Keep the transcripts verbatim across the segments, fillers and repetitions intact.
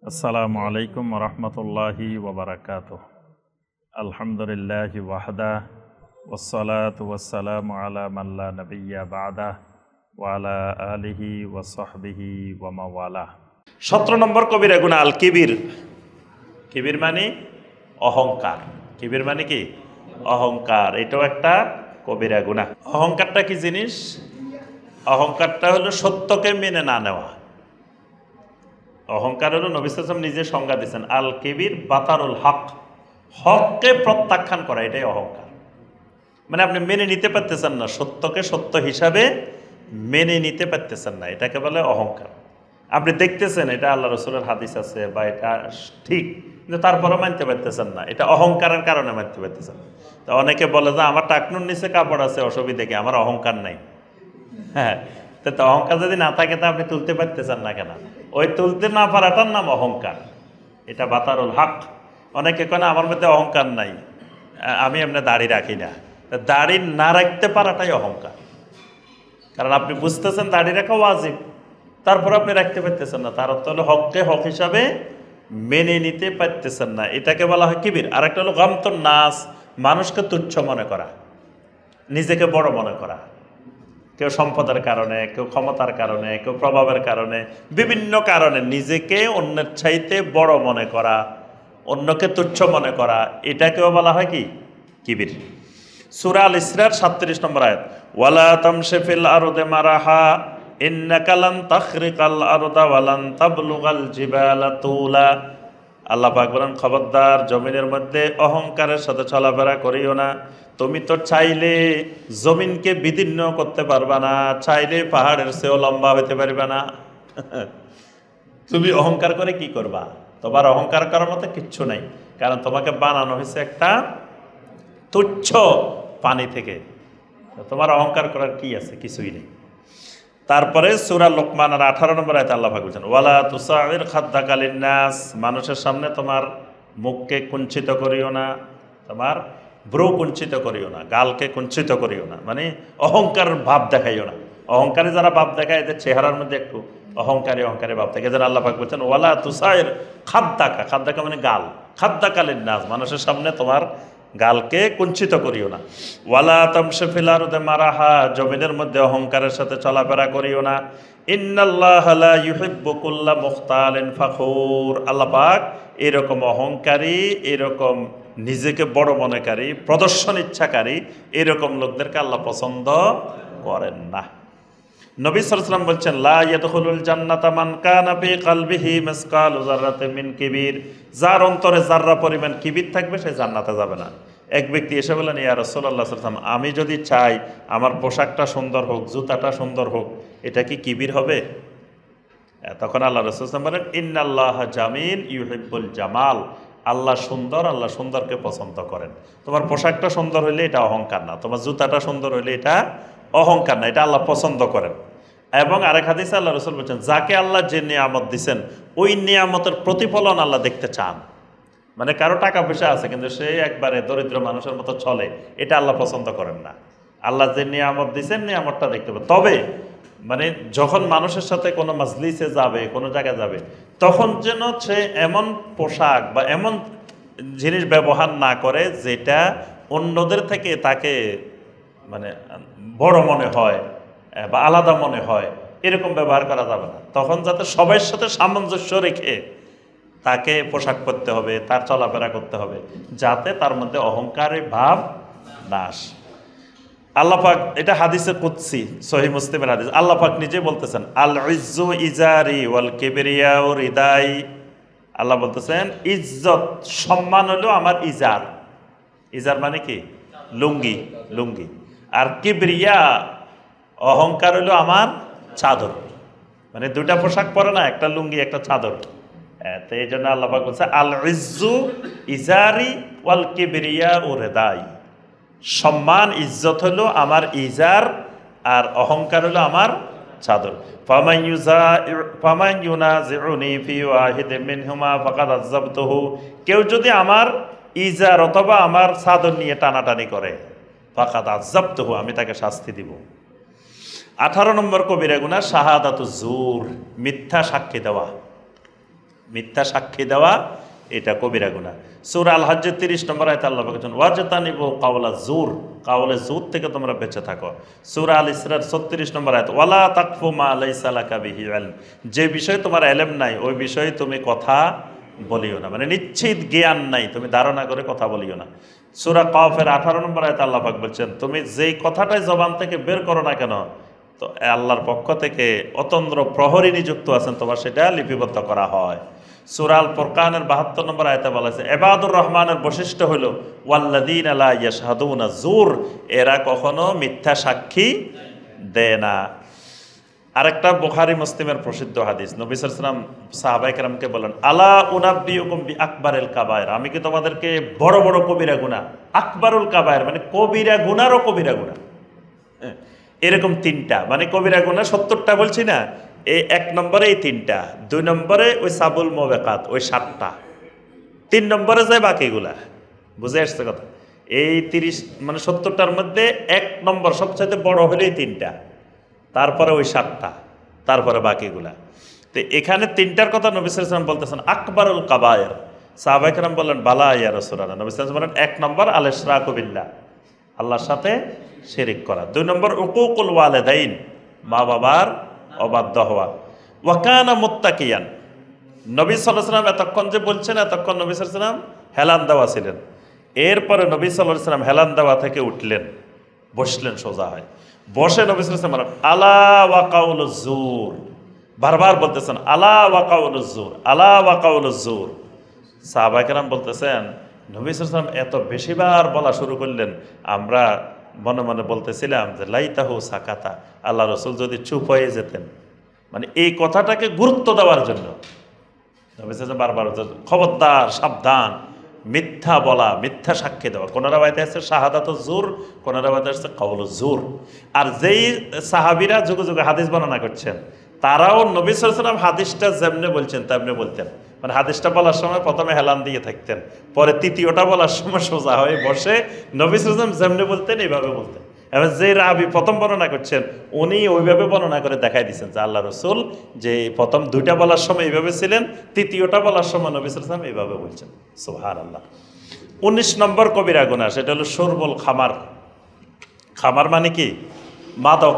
আসসালামু আলাইকুম রহমতুল্লাহি ওবরাকাতুহ। আলহামদুলিল্লাহি ওয়াহদা ওয়াসসালাতু ওয়াসসালামু আলা মান লা নাবিয়্যা বা'দা ওয়া আলা আলিহি ওয়া সাহবিহি ওয়া মাওয়ালা। সতেরো নম্বর কবিরা গুনাহ আল কিবির। কিবির মানে অহংকার। কিবির মানে কি? অহংকার। এটাও একটা কবিরা গুনাহ। অহংকারটা কি জিনিস? অহংকারটা হলো সত্যকে মেনে না নেওয়া। অহংকার হলো নবী সাল্লাল্লাহু আলাইহি ওয়াসাল্লাম নিজে সংজ্ঞা দিয়েছেন, আল কিবির বাতারুল হক, হককে প্রত্যাখ্যান করা, এটাই অহংকার। মানে আপনি মেনে নিতে পারতেছেন না, সত্যকে সত্য হিসাবে মেনে নিতে পারতেছেন না, এটাকে বলে অহংকার। আপনি দেখতেছেন এটা আল্লাহ রসুলের হাদিস আছে বা এটা ঠিক, কিন্তু তারপরে মানতে পারতেছেন না, এটা অহংকারের কারণে মানতে পারতেছেন। তো অনেকে বলে যে আমার টাকনুর নিচে কাপড় আছে, অসুবিধা কি, আমার অহংকার নাই। হ্যাঁ, তো অহংকার যদি না থাকে তা আপনি তুলতে পারতেছেন না কেন? ওই তুলতে না পারাটার নাম অহংকার। এটা বাতারুল হক। অনেকে কেন আমার মধ্যে অহংকার নাই, আমি এমনি দাড়ি রাখি না। দাড়ি না রাখতে পারাটাই অহংকার, কারণ আপনি বুঝতেছেন দাড়ি রাখা ওয়াজিব, তারপর আপনি রাখতে পারতেছেন না, তার অর্থ হলো হককে হক হিসাবে মেনে নিতে পারতেছেন না, এটাকে বলা হয় কিবির। আর একটা হলো গামতুন নাস, মানুষকে তুচ্ছ মনে করা, নিজেকে বড় মনে করা। কেউ সম্পদের কারণে, কেউ ক্ষমতার কারণে, কেউ প্রভাবের কারণে, বিভিন্ন কারণে নিজেকে অন্যের চাইতে বড় মনে করা, অন্যকে তুচ্ছ মনে করা, এটাকেও বলা হয় কি? কিবির। সূরা আল ইসরার সাতত্রিশ নম্বর আয়াত, ওয়ালা তামশি ফিল আরদি মারাহা ইন্নাকা লান তাখরিকাল আরদা ওয়া লান তাবলুগাল জিবালা তুলা। আল্লাহ পাক বলেন, খবরদার জমিনের মধ্যে অহংকারের সাথে চলাফেরা করিও না। তুমি তো চাইলে জমিনকে বিদীর্ণ করতে পারবা না, চাইলে পাহাড়ের চেয়েও লম্বা হইতে পারবে না। তুমি অহংকার করে কি করবা? তোমার অহংকার করার মতো কিচ্ছু নাই, কারণ তোমাকে বানানো হয়েছে একটা তুচ্ছ পানি থেকে। তোমার অহংকার করার কি আছে? কিছুই নেই। তারপরে সূরা লোকমানের আঠারো নম্বর আয়াতে আল্লাহ পাক বলেন, ওয়ালা তুসাইর খাদ্দাকা লিন্নাস, মানুষের সামনে তোমার মুখকে কুঞ্চিত করিও না, তোমার ভ্রু কুঞ্চিত করিও না, গালকে কুঞ্চিত করিও না, মানে অহংকার ভাব দেখাইও না। অহংকারী যারা ভাব দেখায় এদের চেহারার মধ্যে একটু অহংকারী অহংকারী ভাব থাকে। এদের আল্লাহ পাক বলছেন, ওয়ালা তুসাইর খাদ্দাকা, খাদ্দাকা মানে গাল, খাদ্দাকা লিন্নাস, মানুষের সামনে তোমার গালকে কুঞ্চিত করিও না। ওয়ালা তামশি ফিল আরদি মারাহা, জমিনের মধ্যে অহংকারের সাথে চলাফেরা করিও না। ইন্নাল্লাহা লা ইউহিব্বু কুল্লা মুখতালিন ফাখুর, আল্লাহ পাক এরকম অহংকারী, এরকম নিজেকে বড় মনেকারী, প্রদর্শন ইচ্ছাকারী, এরকম লোকদেরকে আল্লাহ পছন্দ করেন না। নবী সাল্লাল্লাহু আলাইহি ওয়াসাল্লাম বলছেন, লা ইয়াদখুলুল জান্নাতা মান কানা ফি কলবিহি মিসকালু যাররাতিন মিন কিবির, যার অন্তরে যাররা পরিমাণ কিবির থাকবে সে জান্নাতে যাবে না। এক ব্যক্তি এসে বলেন, ইয়া রাসূলুল্লাহ সাল্লাল্লাহু আলাইহি ওয়াসাল্লাম, আমি যদি চাই আমার পোশাকটা সুন্দর হোক, জুতাটা সুন্দর হোক, এটা কি কিবির হবে? তখন আল্লাহ রাসূল সাল্লাল্লাহু আলাইহি ওয়াসাল্লাম বলেন, ইন্নাল্লাহা জামিল ইউহিব্বুল জামাল, আল্লাহ সুন্দর, আল্লাহ সুন্দরকে পছন্দ করেন। তোমার পোশাকটা সুন্দর হইলে এটা অহংকার না, তোমার জুতাটা সুন্দর হইলে এটা অহংকার না, এটা আল্লাহ পছন্দ করেন। এবং আরেক হাদিসে আল্লাহ রাসূল বলছেন, যাকে আল্লাহ যে নিয়ামত দিচ্ছেন ওই নিয়ামতের প্রতিফলন আল্লাহ দেখতে চান। মানে কারো টাকা পয়সা আছে কিন্তু সে একবারে দরিদ্র মানুষের মতো চলে, এটা আল্লাহ পছন্দ করেন না। আল্লাহ যে নিয়ামত দিচ্ছেন নিয়ামতটা দেখতে পাবে। তবে মানে যখন মানুষের সাথে কোনো মাজলিসে যাবে, কোনো জায়গায় যাবে, তখন যেন সে এমন পোশাক বা এমন জিনিস ব্যবহার না করে যেটা অন্যদের থেকে তাকে মানে বড় মনে হয় বা আলাদা মনে হয়, এরকম ব্যবহার করা যাবে না। তখন যাতে সবার সাথে সামঞ্জস্য রেখে তাকে পোশাক পরতে হবে, তার চলাফেরা করতে হবে, যাতে তার মধ্যে অহংকারের ভাব না আসে। আল্লাহ পাক, এটা হাদিসে কুদসি, সহিহ মুসলিমের হাদিস, আল্লাহ পাক নিজে বলতেছেন, আল ইজ্জু ইজারি ওয়াল কিবরিয়াউ রিদাই, আল্লাহ বলতেছেন ইজ্জত সম্মান হলো আমার ইজার। ইজার মানে কি? লুঙ্গি, লুঙ্গি। আর কিবরিয়া অহংকার হলো আমার চাদর। মানে দুইটা পোশাক পরে না, একটা লুঙ্গি একটা চাদর। তো এই জন্য আল্লাহ পাক বলছে, আল ইজ্জু ইজারি ওয়াল কিবরিয়াউ রিদাই, সম্মান ইজ্জত হলো আমার ইজার, আর অহংকার হলো আমার চাদর। ফামান ইউজা ফামান ইউনাজিউনি ফি ওয়াহিদিন মিনহুমা ফাকাদ আযাবতুহু, কেউ যদি আমার ইজার অথবা আমার চাদর নিয়ে টানাটানি করে, ফাকাদ আযাবতুহু, আমি তাকে শাস্তি দিব। আঠারো নম্বর কবিরা গুনাহ শাহাদাতু জুর, মিথ্যা সাক্ষী দেওয়া। মিথ্যা সাক্ষী দেওয়া এটা কবিরা গুনাহ। সূরা আল হজ্জের তিরিশ নম্বর আয়াতে আল্লাহ বলেছেন ওয়াজতানিবু কাওলা জুর, কাওলে জুর থেকে তোমরা বেঁচে থাকো। সূরা আল ইসরার ছত্রিশ নম্বর আয়াত ওয়ালা তাকফু মা লাইসা লাকা বিহি ইলম, যে বিষয়ে তোমার ইলম নাই ওই বিষয়ে তুমি কথা বলিও না, মানে নিশ্চিত জ্ঞান নাই তুমি ধারণা করে কথা বলিও না। সূরা কাফের আঠারো নম্বর আয়াতে আল্লাহ পাক বলছেন তুমি যেই কথাটাই জবান থেকে বের করো না কেন, তো আল্লাহর পক্ষ থেকে অতন্দ্র প্রহরী নিযুক্ত আছেন, তোমার সেটা লিপিবদ্ধ করা হয়। সূরা আল ফুরকানের বাহাত্তর নম্বর আয়াতে বলা আছে ইবাদুর রহমানের বৈশিষ্ট্য হলো ওয়াল্লাযীনা লা ইয়াশহাদুনা জুর, এরা কখনো মিথ্যা সাক্ষী দেয় না। আরেকটা বুখারী মুসলিমের প্রসিদ্ধ হাদিস, নবী সাল্লাল্লাহু আলাইহি ওয়াসাল্লাম সাহাবায়ে কেরামকে বলেন আলা উনাব্বিউকুম বি আকবারিল কাবায়ের, আমি কি তোমাদেরকে বড় বড় কবিরা গুনাহ, আকবারুল কাবায়ের মানে কবিরা গুনাহরও কবিরা গুনাহ, এরকম তিনটা, মানে কবিরা গুনাহ সত্তরটা বলছি না, এই এক নম্বরে এই তিনটা, দুই নম্বরে ওই সাবুল মুবিকাত ওই সাতটা, তিন নম্বরে যায় বাকিগুলা। বুঝে আসছে কথা? এই তিরিশ মানে সত্তরটার মধ্যে এক নম্বর সবচাইতে বড় হলেই তিনটা, তারপরে ওই সাতটা, তারপরে বাকিগুলা। তো এখানে তিনটার কথা নবী সাল্লাল্লাহু আলাইহি ওয়াসাল্লাম বলতেছেন আকবারুল কাবায়ের। সাহাবায়ে কেরাম বললেন বালা ইয়া রাসূলুল্লাহ, নবী সাল্লাল্লাহু আলাইহি ওয়াসাল্লাম বলেন এক নম্বর আল ইশরাকু বিল্লাহ, আল্লাহর সাথে শিরিক করা। দুই নম্বর উকুকুল ওয়ালিদাইন, মা বাবার অবাধ্য হওয়া। ওয়া কানা মুত্তাকিয়ান, নবী সাল্লাল্লাহু আলাইহি ওয়াসাল্লাম এতক্ষণ যে বলছেন এতক্ষণ নবী সাল্লাল্লাহু আলাইহি ওয়াসাল্লাম হেলান দেওয়া ছিলেন, এরপরে নবী সাল্লাল্লাহু আলাইহি ওয়াসাল্লাম হেলান দেওয়া থেকে উঠলেন, বসলেন সোজা হয়, বসে নবী সাল্লাল্লাহু আলাইহি ওয়াসাল্লাম আলা ওয়া কাউলুজ জুর, বারবার বলতেছেন আলা ওয়া কাউলুজ জুর, আলা ওয়া কাউলুজ জুর। সাহাবায়ে কেরাম বলতেছেন নবী সাল্লাল্লাহু আলাইহি ওয়াসাল্লাম এত বেশিবার বলা শুরু করলেন, আমরা মনে মনে বলতেছিলাম যে লাইতাহু সাকাতা, আল্লাহ রসুল যদি চুপ হয়ে যেতেন, মানে এই কথাটাকে গুরুত্ব দেওয়ার জন্য নবী সাল্লাল্লাহু আলাইহি ওয়াসাল্লাম বারবার খবরদার সাবধান, মিথ্যা বলা, মিথ্যা সাক্ষী দেওয়া। কোন রাওয়ায়াতে আছে শাহাদাতু জুর, কোন রাওয়ায়াতে আছে কাউলু জুর। আর যেই সাহাবীরা যুগে যুগে হাদিস বর্ণনা করছেন তারাও নবী সাল্লাল্লাহু আলাইহি ওয়াসাল্লাম হাদিসটা যেমনে বলছেন তেমনি বলতেন, মানে হাদিসটা বলার সময় প্রথমে হেলান দিয়ে থাকতেন, পরে তৃতীয়টা বলার সময় সোজা হয়ে বসে নবী সাল্লাল্লাহু আলাইহি ওয়াসাল্লাম যেমনে বলতেন এইভাবে বলতেন। এবার যে রাবি প্রথম বর্ণনা করছেন উনি ওইভাবে বর্ণনা করে দেখাই দিচ্ছেন যে আল্লাহ রসুল যে প্রথম দুইটা বলার সময় এইভাবে ছিলেন, তৃতীয়টা বলার সময় নবী সাল্লাল্লাহু আলাইহি ওয়াসাল্লাম এইভাবে বলছেন। সুবহানাল্লাহ। উনিশ নম্বর কবিরা গুনাহ, সেটা হলো শুরবুল খামার। খামার মানে কি? মাদক।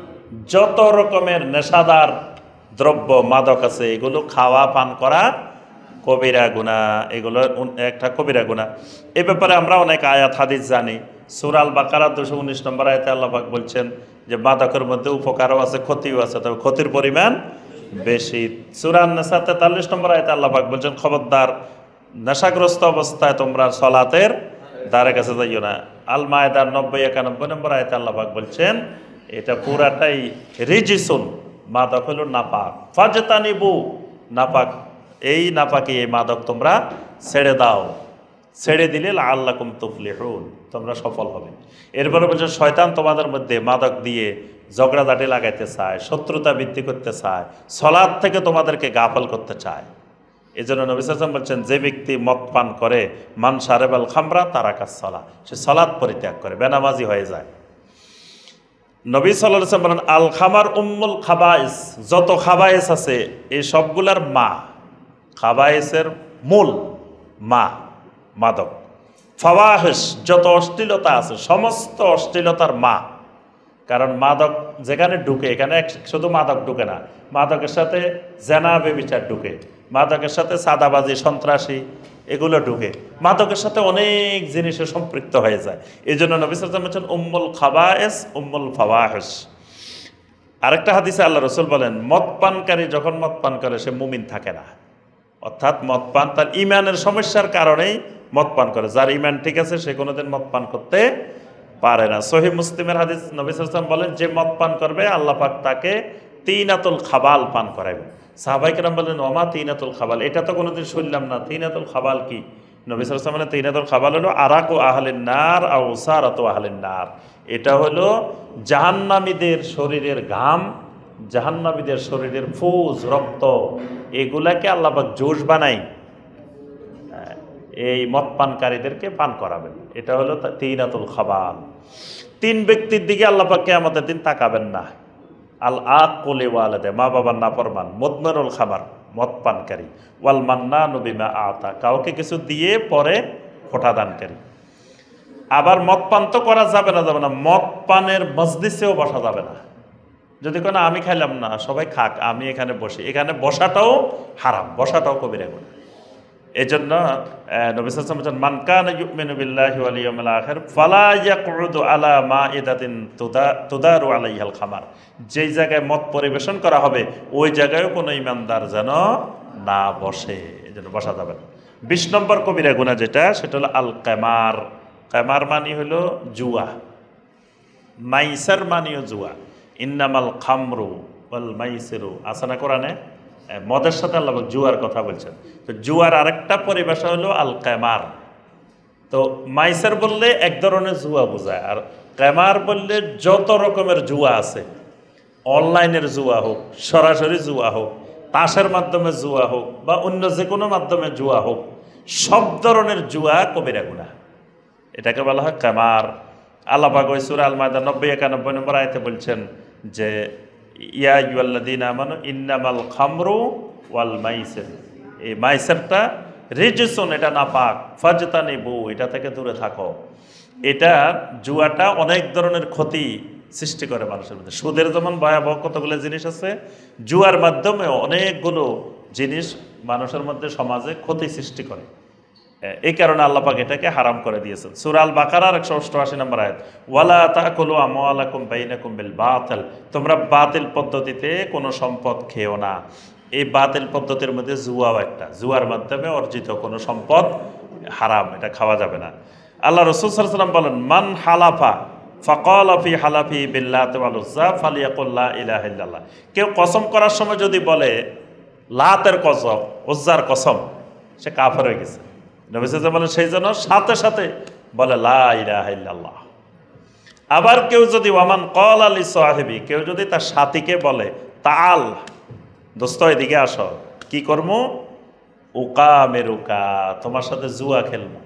যত রকমের নেশাদার দ্রব্য মাদক আছে এগুলো খাওয়া পান করা কবিরা গুনাহ, এগুলো একটা কবিরা গুনাহ। এ ব্যাপারে আমরা অনেক আয়াত হাদিস জানি। সূরা আল বাকারা দুশো উনিশ নম্বর আয়াতে আল্লাহ পাক বলছেন যে মাদকের মধ্যে উপকারও আছে ক্ষতিও আছে, তবে ক্ষতির পরিমাণ বেশি। সূরা আন-নিসা তেতাল্লিশ নম্বর আয়াতে আল্লাহ পাক বলছেন খবরদার নেশাগ্রস্ত অবস্থায় তোমরা সলাতের দ্বারে কাছে যাইও না। আল মায়েদার নব্বই একানব্বই নম্বর আয়াতে আল্লাহ পাক বলছেন এটা পুরাটাই রিজিসুন, মাদক হলো নাপাক, ফাজতানিবু নাপাক, এই নাপাকি এই মাদক তোমরা ছেড়ে দাও, ছেড়ে দিলে লাআল্লাকুম তুফলিহুন, তোমরা সফল হবে। এরপরে বলছে শয়তান তোমাদের মধ্যে মাদক দিয়ে ঝগড়াঝাটি লাগাইতে চায়, শত্রুতা বৃদ্ধি করতে চায়, সলাৎ থেকে তোমাদেরকে গাফল করতে চায়। এই জন্য নবী সাল্লাল্লাহু আলাইহি ওয়াসাল্লাম বলছেন যে ব্যক্তি মদ পান করে মান শারাবাল খামরা তারাকাস সালাহ, সে সলাৎ পরিত্যাগ করে, বেনামাজি হয়ে যায়। নবী সাল্লাল্লাহু আলাইহি ওয়াসাল্লাম বলেন আল খামার উম্মুল খাবাইস, যত খাবাইস আছে এই সবগুলার মা, খাবাইসের মূল মা মাদক। ফাওয়াহিশ, যত অশ্লীলতা আছে সমস্ত অশ্লীলতার মা, কারণ মাদক যেখানে ঢুকে এখানে শুধু মাদক ঢুকে না, মাদকের সাথে জেনা বেবিচার ঢুকে, মাদকের সাথে সাদাবাজি সন্ত্রাসী এগুলো ঢুকে, মাদকের সাথে অনেক জিনিসে সম্পৃক্ত হয়ে যায়। এই জন্য নবী সাল্লাল্লাহু আলাইহি ওয়াসাল্লাম বলেন উম্মুল খাবায়েস উম্মুল ফাওয়াহিশ। আরেকটা হাদিসে আল্লাহ রসুল বলেন মদ পানকারী যখন মদ পান করে সে মুমিন থাকে না, অর্থাৎ মদ পান তার ইমানের সমস্যার কারণেই মদ পান করে, যার ইমান ঠিক আছে সে কোনোদিন মদ পান করতে পারে না। সহিহ মুসলিমের হাদিস, নবী সাল্লাল্লাহু আলাইহি ওয়াসাল্লাম বলেন যে মদ পান করবে আল্লাহ পাক তাকে তিনাতুল খাবাল পান করাবে। সাহাবায়ে কেরাম বলেন ওমা তিনাতুল খাবাল, এটা তো কোনোদিন শুনলাম না, তিনাতুল খাবাল কি? নবী সাল্লাল্লাহু আলাইহি ওয়াসাল্লাম বলেন তিনাতুল খাবাল হলো আরাকু আহলিন নার আও উসারাতু আহলিন নার, এটা হলো জাহান্নামীদের শরীরের ঘাম, জাহান্নামীদের শরীরের ফুজ রক্ত, এগুলাকে আল্লাহ পাক জোশ বানাই এই মদ পানকারীদেরকে পান করাবেন, এটা হলো তিনাতুল খাবাল। তিন ব্যক্তির দিকে আল্লাহ পাক কিয়ামতের দিন তাকাবেন না। আল আকুলি ওয়ালিদে, মা বাবার নাফরমান, মুদমিনুল খামার, মদ পানকারী, ওয়াল মান্নানু বিমা আতা, কাউকে কিছু দিয়ে পরে খোটা দানকারী। আবার মদ পান তো করা যাবে না, যাবে না মদ পানের মজলিসেও বসা যাবে না। যদি কোনো আমি খাইলাম না, সবাই খাক, আমি এখানে বসি, এখানে বসাটাও হারাম, বসাটাও কবিরা গুনাহ। এই জন্য নবী সাল্লাল্লাহু আলাইহি ওয়াসাল্লাম মান কানা ইউমিনু বিল্লাহি ওয়াল ইয়াউমিল আখির ফালা ইয়াকউদু আলা মাইদাতিন তুদারু আলাইহাল খামার, যেই জায়গায় মদ পরিবেশন করা হবে ওই জায়গায়ও কোনো ইমানদার যেন না বসে, এই জন্য বসা যাবে না। বিশ নম্বর কবিরা গুনাহ যেটা, সেটা হলো আল কামার। কামার মানি হলো জুয়া, মাইসার মানিও জুয়া। ইন্নামাল খামরু ওয়াল মাইসিরু, আছে না কোরআনে? মদের সাথে আল্লাহ জুয়ার কথা বলছেন। তো জুয়ার আরেকটা পরিভাষা হলো আল কামার। তো মাইসার বললে এক ধরনের জুয়া বোঝায়, আর কামার বললে যত রকমের জুয়া আছে, অনলাইনের জুয়া হোক, সরাসরি জুয়া হোক, তাসের মাধ্যমে জুয়া হোক, বা অন্য যে কোনো মাধ্যমে জুয়া হোক, সব ধরনের জুয়া কবিরা গুনাহ, এটাকে বলা হয় কামার। আল্লাহ পাক ওই সূরা আল মাইদা নব্বই একানব্বই নম্বর আয়াতে বলছেন যে ইয়া আইয়ুহাল্লাযীনা আমানু ইন্নামাল খামরু ওয়াল মাইসির, এই মাইসিরটা রিজসুন, এটা নাপাক, ফাজতানিবু, এটা থেকে দূরে থাকো। এটা জুয়াটা অনেক ধরনের ক্ষতি সৃষ্টি করে মানুষের মধ্যে। সুদের যেমন ভয়াবহ কতগুলো জিনিস আছে, জুয়ার মাধ্যমে অনেকগুলো জিনিস মানুষের মধ্যে সমাজে ক্ষতি সৃষ্টি করে। এই কারণে আল্লাহ পাক এটাকে হারাম করে দিয়েছেন। সূরা আল বাকারার একশো অষ্টআশি নম্বর আয়াত, ওয়ালা তাকুলু আমওয়ালাকুম বাইনাকুম বিল বাতিল, তোমরা বাতিল পদ্ধতিতে কোনো সম্পদ খেও না। এই বাতিল পদ্ধতির মধ্যে জুয়াও একটা, জুয়ার মাধ্যমে অর্জিত কোনো সম্পদ হারাম, এটা খাওয়া যাবে না। আল্লাহ রাসূল সাল্লাল্লাহু আলাইহি ওয়াসাল্লাম বলেন, মান হালাফা ফাকালা ফি হালাফি বিল্লাতি ওয়াল উজ্জা ফালিয়াকুল লা ইলাহা ইল্লাল্লাহ, কেউ কসম করার সময় যদি বলে লাতের কসম, উজ্জার কসম, সে কাফের হয়ে গেছে। নবী সাল্লাল্লাহু আলাইহি ওয়াসাল্লাম বলেন সেই জন্য সাথে সাথে বলে লা ইলাহা ইল্লাল্লাহ। আবার কেউ যদি ওয়ামান ক্বালা লি সাহিবি, কেউ যদি তার সাথীকে বলে তাআল, দোস্ত এদিকে আসো, কি করবো? উকামেরুকা, তোমার সাথে জুয়া খেলবো।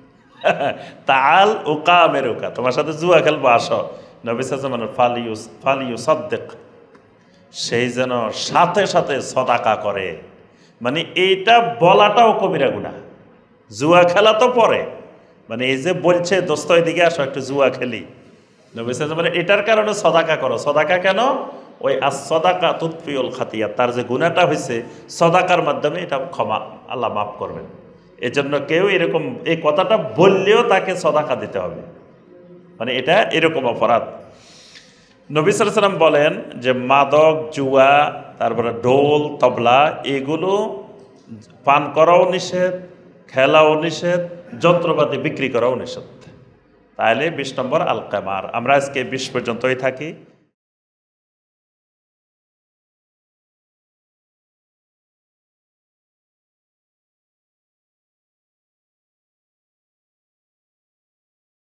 তাআল উকামেরুকা, তোমার সাথে জুয়া খেলবো, আসো। নবী সাল্লাল্লাহু আলাইহি ওয়াসাল্লাম ফালিউস ফালিউসাদ্দিক, সেই যেন সাথে সাথে সদাকা করে। মানে এইটা বলাটাও কবিরা গুনাহ, জুয়া খেলা তো পরে, মানে এই যে বলছে দোস্ত এদিকে আসো একটু জুয়া খেলি, নবী সাল্লাল্লাহু আলাইহি ওয়াসাল্লাম এটার কারণে সদাকা করো। সদাকা কেন? ওই আস সদাকা তুতফিউল খাতিয়া, তার যে গুনাহটা হয়েছে সদাকার মাধ্যমে এটা ক্ষমা, আল্লাহ মাফ করবেন। এজন্য কেউ এরকম এই কথাটা বললেও তাকে সদাকা দিতে হবে, মানে এটা এরকম অপরাধ। নবী সাল্লাল্লাহু আলাইহি ওয়াসাল্লাম বলেন যে মাদক, জুয়া, তারপরে ঢোল, তবলা, এগুলো পান করাও নিষেধ, খেলাও নিষেধ, যন্ত্রপাতি বিক্রি করাও নিষেধ। তাহলে বিশ নম্বর আল কামার। আমরা আজকে বিশ পর্যন্তই থাকি।